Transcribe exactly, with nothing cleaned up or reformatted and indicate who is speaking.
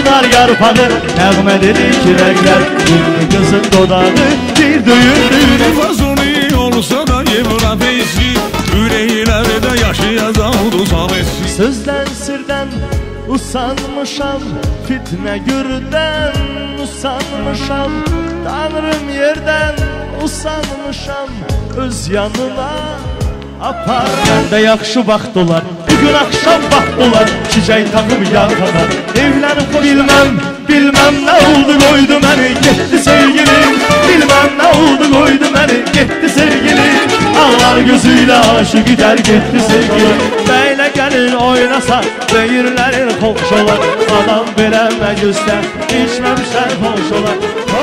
Speaker 1: nar yarpağı, nəğmə dedi ki rəqlər, ünlü qızın dodağı, bir düyün düyün.
Speaker 2: Fazoni olsa da Evrapeysi, ürəklərdə yaşayacaqdı saməsi.
Speaker 1: Sözdən sirdən usanmışam, fitnə gürdən usanmışam, Tanrım yerdən usanmışam, öz yanına apar. Məndə yaxşı vaxt olar, bugün axşam vaxt olar, çiçək taxıb yaxana evlənib bilməm, bilməm nə oldu qoydu məni, getdi sevgilim. Bilməm nə oldu qoydu məni, getdi sevgilim. Ağlar gözüyle aşık gider gitti sevgilim. Beylə gəlir oynasa, böyürlərin xoş olar, adam verəmə göstər, içməmişlər xoş olar.